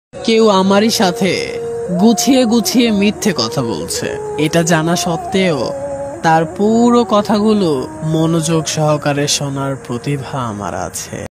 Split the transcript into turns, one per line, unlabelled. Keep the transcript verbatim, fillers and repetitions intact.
কেউ আমারই সাথে গুছিয়ে গুছিয়ে মিথ্যে কথা বলছে, এটা জানা সত্ত্বেও তার পুরো কথাগুলো মনোযোগ সহকারে শোনার প্রতিভা আমার আছে।